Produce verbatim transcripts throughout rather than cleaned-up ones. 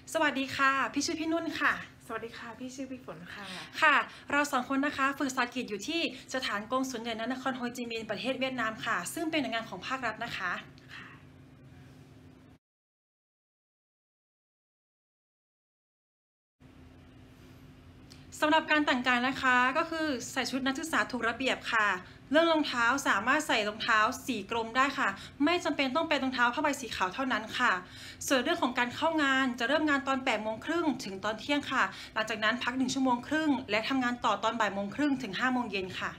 สวัสดีค่ะพี่ชื่อพี่นุ่นค่ะสวัสดีค่ะพี่ชื่อพี่ฝนค่ะค่ะเราสองคนนะคะฝึกภาษาอังกฤษอยู่ที่สถานกงสุลใหญ่ณนครโฮจิมินห์ประเทศเวียดนามค่ะซึ่งเป็นหน่วยงานของภาครัฐนะคะค่ะสำหรับการแต่งกายนะคะก็คือใส่ชุดนักศึกษาถูกระเบียบค่ะเรื่องรองเท้าสามารถใส่รองเท้าสีกรมได้ค่ะไม่จำเป็นต้องเป็นรองเท้าผ้าใบสีขาวเท่านั้นค่ะส่วนเรื่องของการเข้างานจะเริ่มงานตอนแปดโมงครึ่งถึงตอนเที่ยงค่ะหลังจากนั้นพักหนึ่งชั่วโมงครึ่งและทำงานต่อตอนบ่ายโมงครึ่งถึงห้าโมงเย็นค่ะ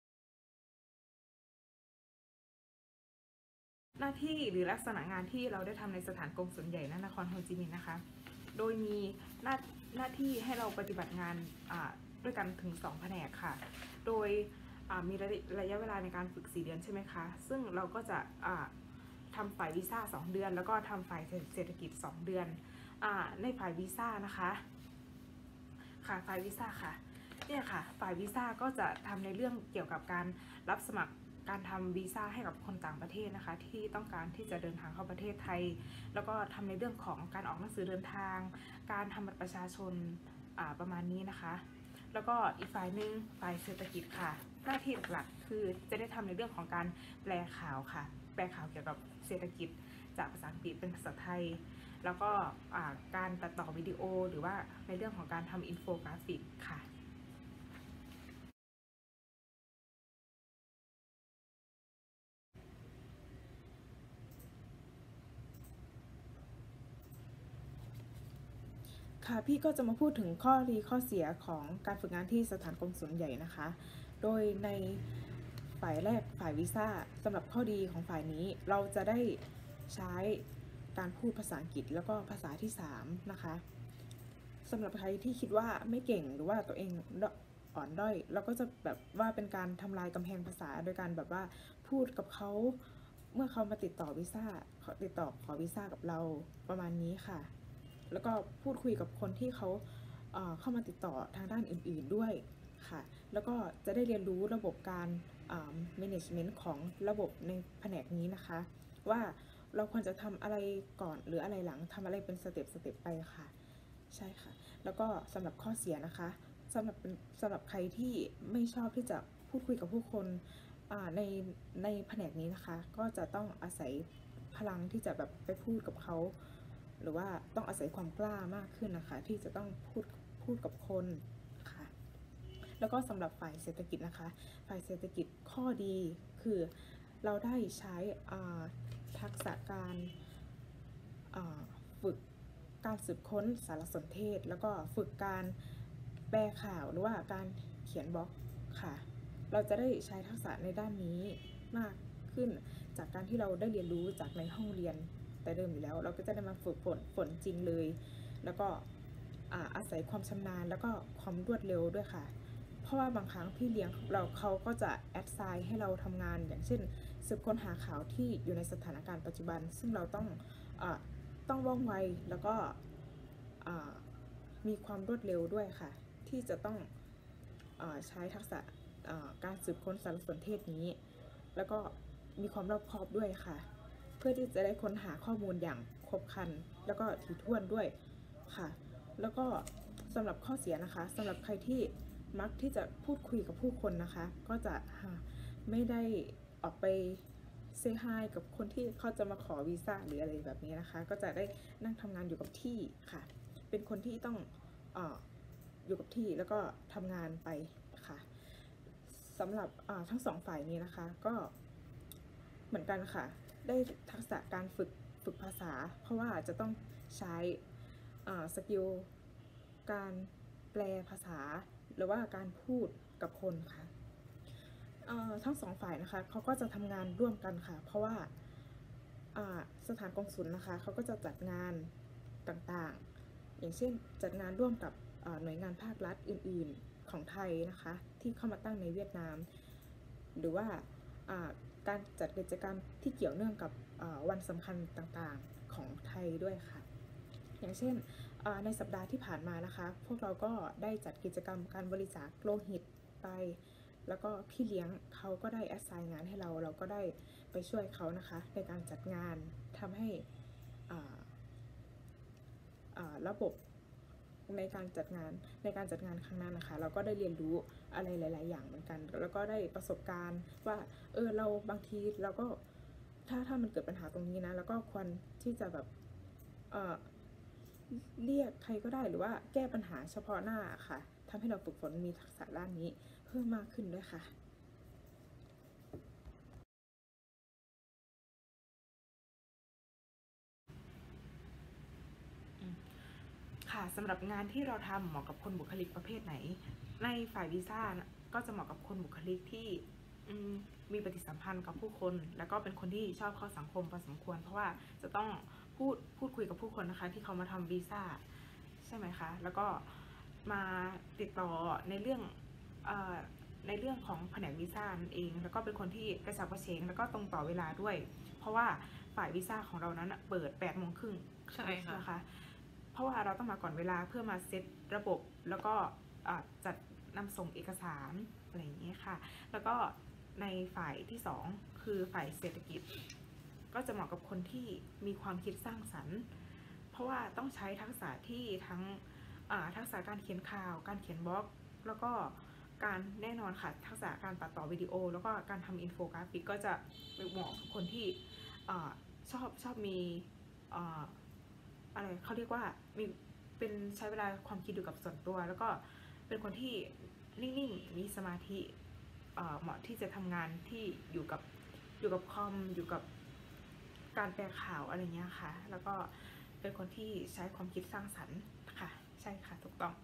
หน้าที่หรือลักษณะงานที่เราได้ทำในสถานกงสุลใหญ่ณนครโฮจิมินห์นะคะโดยมีหน้าหน้าที่ให้เราปฏิบัติงานด้วยกันถึงสองแผนกค่ะโดยมีระยะเวลาในการฝึกสี่เดือนใช่ไหมคะซึ่งเราก็จะทำฝ่ายวีซ่าสองเดือนแล้วก็ทำฝ่ายเศรษฐกิจสองเดือนในฝ่ายวีซ่านะคะค่ะฝ่ายวีซ่าค่ะเนี่ยค่ะฝ่ายวีซ่าก็จะทำในเรื่องเกี่ยวกับการรับสมัครการทำวีซ่าให้กับคนต่างประเทศนะคะที่ต้องการที่จะเดินทางเข้าประเทศไทยแล้วก็ทำในเรื่องของการออกหนังสือเดินทางการทำบัตรประชาชนประมาณนี้นะคะแล้วก็อีกฝ่ายหนึ่งฝ่ายเศรษฐกิจค่ะหน้าที่หลักๆคือจะได้ทำในเรื่องของการแปลข่าวค่ะแปลข่าวเกี่ยวกับเศรษฐกิจจากภาษาอังกฤษเป็นภาษาไทยแล้วก็การตัดต่อวิดีโอหรือว่าในเรื่องของการทำอินโฟกราฟิกค่ะค่ะพี่ก็จะมาพูดถึงข้อดีข้อเสียของการฝึกงานที่สถานกงสุลใหญ่นะคะโดยในฝ่ายแรกฝ่ายวีซ่าสำหรับข้อดีของฝ่ายนี้เราจะได้ใช้การพูดภาษาอังกฤษแล้วก็ภาษาที่สามนะคะสำหรับใครที่คิดว่าไม่เก่งหรือว่าตัวเองอ่อนด้อยเราก็จะแบบว่าเป็นการทำลายกำแพงภาษาโดยการแบบว่าพูดกับเขาเมื่อเขามาติดต่อวีซ่าติดต่อขอวีซ่ากับเราประมาณนี้ค่ะแล้วก็พูดคุยกับคนที่เขาเข้ามาติดต่อทางด้านอื่นๆด้วยค่ะแล้วก็จะได้เรียนรู้ระบบการ management ของระบบในแผนกนี้นะคะว่าเราควรจะทำอะไรก่อนหรืออะไรหลังทำอะไรเป็นสเต็ปสเต็ปไปค่ะใช่ค่ะแล้วก็สำหรับข้อเสียนะคะสำหรับสำหรับใครที่ไม่ชอบที่จะพูดคุยกับผู้คนในในแผนกนี้นะคะก็จะต้องอาศัยพลังที่จะแบบไปพูดกับเขาหรือว่าต้องอาศัยความกล้ามากขึ้นนะคะที่จะต้องพูดพูดกับคนค่ะแล้วก็สำหรับฝ่ายเศรษฐกิจนะคะฝ่ายเศรษฐกิจข้อดีคือเราได้ใช้ทักษะการฝึกการสืบค้นสารสนเทศแล้วก็ฝึกการแปลข่าวหรือว่าการเขียนบล็อกค่ะเราจะได้ใช้ทักษะในด้านนี้มากขึ้นจากการที่เราได้เรียนรู้จากในห้องเรียนแต่เดิมอยู่แล้วเราก็จะได้มาฝึกฝนฝนจริงเลยแล้วก็อาศัยความชำนาญแล้วก็ความรวดเร็วด้วยค่ะเพราะว่าบางครั้งพี่เลี้ยงเราเขาก็จะแอดไซน์ให้เราทำงานอย่างเช่นสืบค้นหาข่าวที่อยู่ในสถานการณ์ปัจจุบันซึ่งเราต้องต้องว่องไวแล้วก็มีความรวดเร็วด้วยค่ะที่จะต้องใช้ทักษะการสืบค้นสารสนเทศนี้แล้วก็มีความรอบคอบด้วยค่ะเพื่อที่จะได้ค้นหาข้อมูลอย่างครบครันแล้วก็ถี่ถ้วนด้วยค่ะแล้วก็สำหรับข้อเสียนะคะสำหรับใครที่มักที่จะพูดคุยกับผู้คนนะคะก็จะไม่ได้ออกไปเซฮายกับคนที่เขาจะมาขอวีซ่าหรืออะไรแบบนี้นะคะก็จะได้นั่งทำงานอยู่กับที่ค่ะเป็นคนที่ต้องเอ่ออยู่กับที่แล้วก็ทำงานไปค่ะสำหรับทั้งสองฝ่ายนี้นะคะก็เหมือนกันค่ะได้ทักษะการฝึกฝึกภาษาเพราะว่าจะต้องใช้สกิลการแปลภาษาหรือว่าการพูดกับคนค่ะทั้งสองฝ่ายนะคะเขาก็จะทำงานร่วมกันค่ะเพราะว่าสถานกงสุลนะคะเขาก็จะจัดงานต่างๆอย่างเช่นจัดงานร่วมกับหน่วยงานภาครัฐอื่นๆของไทยนะคะที่เข้ามาตั้งในเวียดนามหรือว่าการจัดกิจกรรมที่เกี่ยวเนื่องกับวันสำคัญต่างๆของไทยด้วยค่ะอย่างเช่นในสัปดาห์ที่ผ่านมานะคะพวกเราก็ได้จัดกิจกรรมการบริจาคโลหิตไปแล้วก็พี่เลี้ยงเขาก็ได้แอสไซน์งานให้เราเราก็ได้ไปช่วยเขานะคะในการจัดงานทำให้ระบบในการจัดงานในการจัดงานครั้งนั้นนะคะเราก็ได้เรียนรู้อะไรหลายๆอย่างเหมือนกันแล้วก็ได้ประสบการณ์ว่าเออเราบางทีเราก็ถ้าถ้ามันเกิดปัญหาตรงนี้นะแล้วก็ควรที่จะแบบเอ่อเรียกใครก็ได้หรือว่าแก้ปัญหาเฉพาะหน้าค่ะทำให้เราฝึกฝนมีทักษะด้านนี้เพิ่มมากขึ้นด้วยค่ะค่ะสำหรับงานที่เราทำเหมาะกับคนบุคลิกประเภทไหนในฝ่ายวีซ่าก็จะเหมาะกับคนบุคลิกที่มีปฏิสัมพันธ์กับผู้คนแล้วก็เป็นคนที่ชอบเข้าสังคมพอสมควรเพราะว่าจะต้องพูดพูดคุยกับผู้คนนะคะที่เขามาทำวีซ่าใช่ไหมคะแล้วก็มาติดต่อในเรื่องเอ่อในเรื่องของแผนกวีซ่านั่นเองแล้วก็เป็นคนที่กระฉับกระเฉงแล้วก็ตรงต่อเวลาด้วยเพราะว่าฝ่ายวีซ่าของเรานั้นเปิดแปดโมงครึ่งใช่ค่ะนะคะเพราะว่าเราต้องมาก่อนเวลาเพื่อมาเซตระบบแล้วก็จัดนำส่งเอกสารอะไรอย่างนี้ค่ะแล้วก็ในฝ่ายที่สองคือฝ่ายเศรษฐกิจก็จะเหมาะกับคนที่มีความคิดสร้างสรรค์เพราะว่าต้องใช้ทักษะที่ทั้งทักษะการเขียนข่าวการเขียนบล็อกแล้วก็การแน่นอนค่ะทักษะการตัดต่อวิดีโอแล้วก็การทำอินโฟกราฟิกก็จะเหมาะกับคนที่ชอบชอบมีอะไรเขาเรียกว่ามีเป็นใช้เวลาความคิดอยู่กับส่วนตัวแล้วก็เป็นคนที่นิ่งๆมีสมาธิเหมาะที่จะทำงานที่อยู่กับอยู่กับคอมอยู่กับการแปลข่าวอะไรเงี้ยค่ะแล้วก็เป็นคนที่ใช้ความคิดสร้างสรรค์ค่ะใช่ค่ะถูกต้อง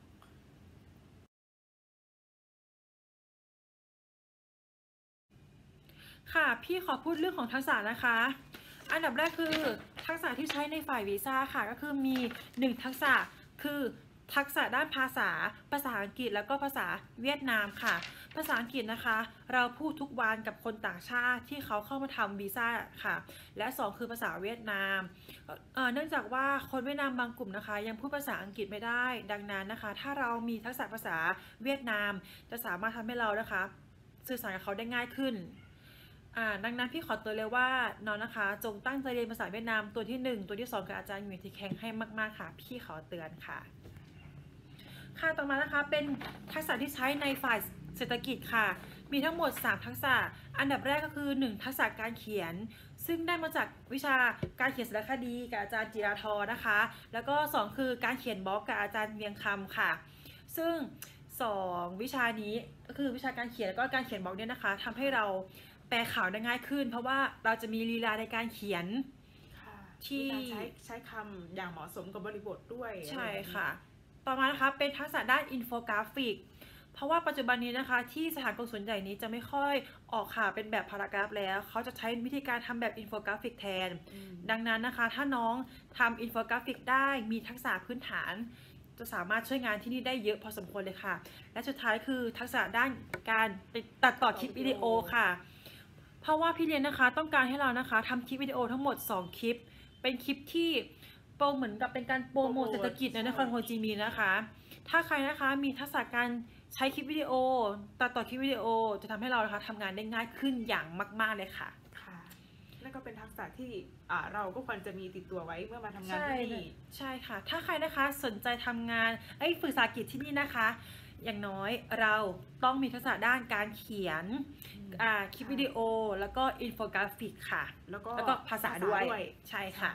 ค่ะพี่ขอพูดเรื่องของทักษะนะคะอันดับแรกคือทักษะที่ใช้ในฝ่ายวีซ่าค่ะก็คือมีหนึ่งทักษะคือทักษะด้านภาษาภาษาอังกฤษแล้วก็ภาษาเวียดนามค่ะภาษาอังกฤษนะคะเราพูดทุกวันกับคนต่างชาติที่เขาเข้ามาทำวีซ่าค่ะและสองคือภาษาเวียดนามเเนื่องจากว่าคนเวียดนามบางกลุ่มนะคะยังพูดภาษาอังกฤษไม่ได้ดังนั้นนะคะถ้าเรามีทักษะภาษาเวียดนามจะสามารถทำให้เรานะคะสื่อสารกับเขาได้ง่ายขึ้นดังนั้นพี่ขอเตือนเลยว่าน้องนะคะจงตั้งใจเรียนภาษาเวียดนามตัวที่หนึ่งตัวที่สองกับอาจารย์อยู่ที่แข็งให้มากๆค่ะพี่ขอเตือนค่ะค่ะต่อมานะคะเป็นทักษะที่ใช้ในฝ่ายเศรษฐกิจค่ะมีทั้งหมดสามทักษะอันดับแรกก็คือหนึ่งทักษะการเขียนซึ่งได้มาจากวิชาการเขียนสารคดีกับอาจารย์จิราธรนะคะแล้วก็สองคือการเขียนบล็อกกับอาจารย์เวียงคำค่ะซึ่งสองวิชานี้ก็คือวิชาการเขียนแล้วก็การเขียนบล็อกเนี่ยนะคะทำให้เราแปลข่าวได้ง่ายขึ้นเพราะว่าเราจะมีลีลาในการเขียนที่ใช้ใช้คำอย่างเหมาะสมกับบริบทด้วยใช่ค่ะต่อมานะคะเป็นทักษะด้านอินโฟกราฟิกเพราะว่าปัจจุบันนี้นะคะที่สถานกงสุลใหญ่นี้จะไม่ค่อยออกข่าวเป็นแบบพารากราฟแล้วเขาจะใช้วิธีการทำแบบอินโฟกราฟิกแทนดังนั้นนะคะถ้าน้องทำอินโฟกราฟิกได้มีทักษะพื้นฐานจะสามารถช่วยงานที่นี่ได้เยอะพอสมควรเลยค่ะและสุดท้ายคือทักษะด้านการตัดต่อคลิปวิดีโอค่ะเพราะว่าพี่เรียนนะคะต้องการให้เรานะคะทำคลิปวิดีโอทั้งหมดสองคลิปเป็นคลิปที่โปรเหมือนกับเป็นการโปรโมทเศรษฐกิจในนครโฮจิมินห์นะคะถ้าใครนะคะมีทักษะการใช้คลิปวิดีโอตัดต่อคลิปวิดีโอจะทำให้เรานะคะทำงานได้ง่ายขึ้นอย่างมากๆเลยค่ะค่ะนั่นก็เป็นทักษะที่เราก็ควรจะมีติดตัวไว้เมื่อมาทำงานที่นี่ใช่ค่ะถ้าใครนะคะสนใจทำงานไอ้ฝึกภาษาอังกฤษที่นี่นะคะอย่างน้อยเราต้องมีทักษะด้านการเขียนคลิปวิดีโอแล้วก็อินโฟกราฟิกค่ะแล้วก็ภาษาด้วยใช่ค่ะ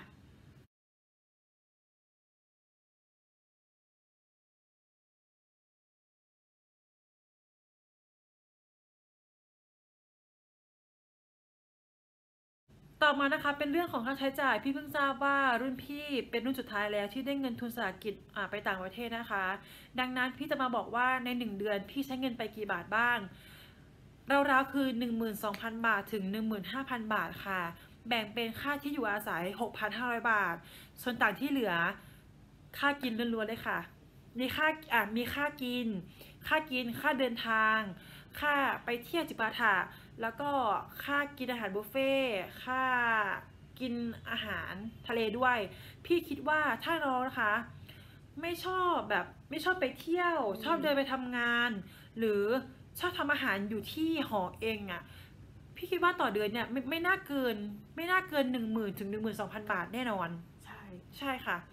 ต่อมานะคะเป็นเรื่องของค่าใช้จ่ายพี่เพิ่งทราบว่ารุ่นพี่เป็นรุ่นสุดท้ายแล้วที่ได้เงินทุนภาษาอังกฤษไปต่างประเทศนะคะดังนั้นพี่จะมาบอกว่าในหนึ่งเดือนพี่ใช้เงินไปกี่บาทบ้างราวๆคือ หนึ่งหมื่นสองพัน บาทถึง หนึ่งหมื่นห้าพัน บาทค่ะแบ่งเป็นค่าที่อยู่อาศัย หกพันห้าร้อย บาทส่วนต่างที่เหลือค่ากินล้วนๆเลยค่ะมีค่าอ่ะมีค่ากินค่ากินค่าเดินทางค่าไปเที่ยวจิปาถะแล้วก็ค่ากินอาหารบุฟเฟ่ค่ากินอาหารทะเลด้วยพี่คิดว่าถ้าน้องนะคะไม่ชอบแบบไม่ชอบไปเที่ยวชอบเดินไปทำงานหรือชอบทำอาหารอยู่ที่หอเองอ่ะพี่คิดว่าต่อเดือนเนี่ยไม่ไม่น่าเกินไม่น่าเกินหนึ่งหมื่นถึงหนึ่งหมื่นสองพันบาทแน่นอนใช่ใช่ค่ะ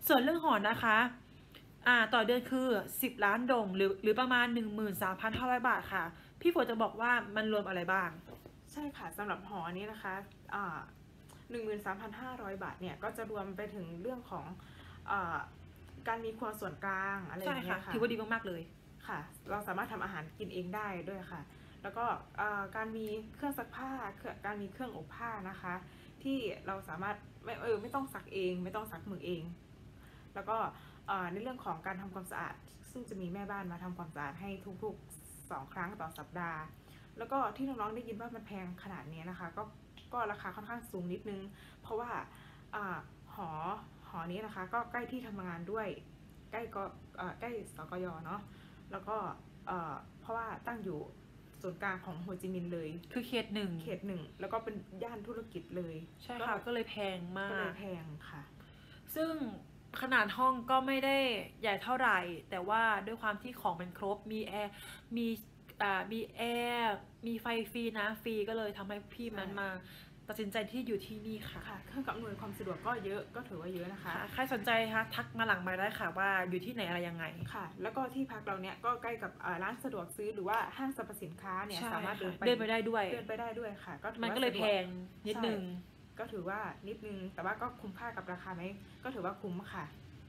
ส่วนเรื่องหอนะคะอ่าต่อเดือนคือสิบล้านดงหรือหรือประมาณ หนึ่งหมื่นสามพันห้าร้อย บาทค่ะพี่ฝนจะบอกว่ามันรวมอะไรบ้างใช่ค่ะสำหรับหอนี้นะคะอ่าหนึ่งหมื่นสามพันห้าร้อยบาทเนี่ยก็จะรวมไปถึงเรื่องของอ่าการมีครัวส่วนกลางอะไรอย่างเงี้ยค่ะถือว่าดีมากๆเลยค่ะเราสามารถทำอาหารกินเองได้ด้วยค่ะแล้วก็การมีเครื่องซักผ้าการมีเครื่องอบผ้านะคะที่เราสามารถไม่เออไม่ต้องซักเองไม่ต้องซักมือเองแล้วก็ในเรื่องของการทำความสะอาดซึ่งจะมีแม่บ้านมาทำความสะอาดให้ทุกๆสองครั้งต่อสัปดาห์แล้วก็ที่น้องๆได้ยินว่ามันแพงขนาดนี้นะคะก็ก็ราคาค่อนข้างสูงนิดนึงเพราะว่าหอหอนี้นะคะก็ใกล้ที่ทำงานด้วยใกล้ก็ใกล้สกย.เนาะแล้วก็เพราะว่าตั้งอยู่ศูนย์กลางของโฮจิมินห์เลยคือเขตหนึ่งเขตหนึ่งแล้วก็เป็นย่านธุรกิจเลยใช่ค่ะก็เลยแพงมากก็เลยแพงค่ะซึ่งขนาดห้องก็ไม่ได้ใหญ่เท่าไหร่แต่ว่าด้วยความที่ของเป็นครบมีแอร์มีอ่ามีแอร์มีไฟฟรีนะฟรีก็เลยทำให้พี่มันมาตัดสินใจที่อยู่ที่นี่ค่ะค่ะเครื่องอำนวยความสะดวกก็เยอะก็ถือว่าเยอะนะคะใครสนใจคะทักมาหลังมาได้ค่ะว่าอยู่ที่ไหนอะไรยังไงค่ะแล้วก็ที่พักเราเนี่ยก็ใกล้กับร้านสะดวกซื้อหรือว่าห้างสรรพสินค้าเนี่ยสามารถเดินไปเดินไปได้ด้วยเดินไปได้ด้วยค่ะก็มันก็เลยแพงนิดนึงก็ถือว่านิดนึงแต่ว่าก็คุ้มค่ากับราคาไหมก็ถือว่าคุ้มค่ะ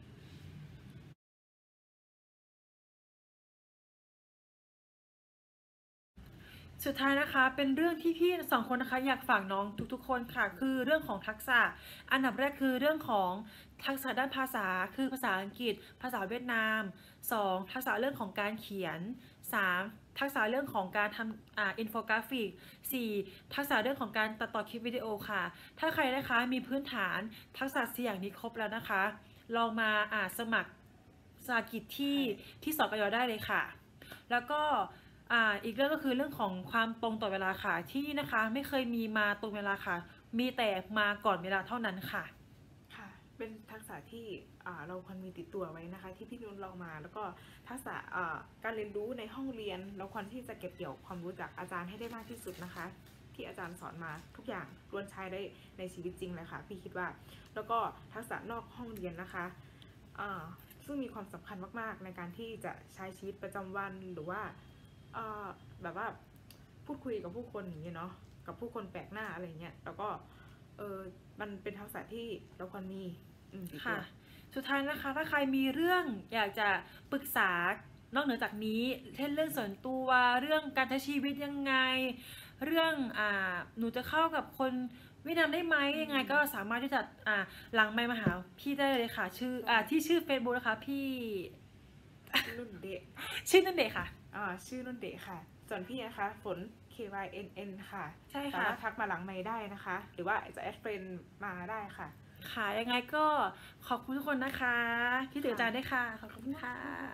สุดท้ายนะคะเป็นเรื่องที่พี่สองคนนะคะอยากฝากน้องทุกๆคนค่ะคือเรื่องของทักษะอันดับแรกคือเรื่องของทักษะด้านภาษาคือภาษาอังกฤษภาษาเวียดนามสองทักษะเรื่องของการเขียนสามทักษะเรื่องของการทำอ่าอินโฟกราฟิกสี่ทักษะเรื่องของการตัดต่อคลิปวิดีโอค่ะถ้าใครนะคะมีพื้นฐานทักษะสี่อย่างนี้ครบแล้วนะคะลองมาอ่าสมัครภาษาอังกฤษที่ที่สกย.ได้เลยค่ะแล้วก็อ่าอีกเรื่องก็คือเรื่องของความตรงต่อเวลาค่ะที่นี่นะคะไม่เคยมีมาตรงเวลาค่ะมีแต่มาก่อนเวลาเท่านั้นค่ะค่ะเป็นทักษะที่เราควรมีติดตัวไว้นะคะที่พี่นุ่นเรามาแล้วก็ทักษะการเรียนรู้ในห้องเรียนเราควรที่จะเก็บเกี่ยวความรู้จากอาจารย์ให้ได้มากที่สุดนะคะที่อาจารย์สอนมาทุกอย่างล้วนใช้ได้ในชีวิตจริงเลยค่ะพี่คิดว่าแล้วก็ทักษะนอกห้องเรียนนะคะซึ่งมีความสำคัญมากๆในการที่จะใช้ชีวิตประจำวันหรือว่าแบบว่าพูดคุยกับผู้คนอย่างเงี้ยเนาะกับผู้คนแปลกหน้าอะไรเงี้ยแล้วก็เออมันเป็นทักษะที่เราควรมีค่ะสุดท้ายนะคะถ้าใครมีเรื่องอยากจะปรึกษานอกเหนือจากนี้เช่นเรื่องส่วนตัวเรื่องการใช้ชีวิตยังไงเรื่องอ่าหนูจะเข้ากับคนเวียดนามได้ไหมยังไงก็สามารถที่จะอ่าหลังไมค์มาหาพี่ได้เลยค่ะชื่ออ่าที่ชื่อ Facebook นะคะพี่นุ่นเดะชื่อนุ่นเดะค่ะอ่าชื่อนุ่นเดะค่ะส่วนพี่นะคะฝน K Y N N ค่ะใช่ค่ะสามารถทักมาหลังไมค์ได้นะคะหรือว่าจะแอดเฟรนด์มาได้ค่ะค่ะยังไงก็ขอบคุณทุกคนนะคะพี่เต๋อจานได้ค่ะขอบคุณค่ะ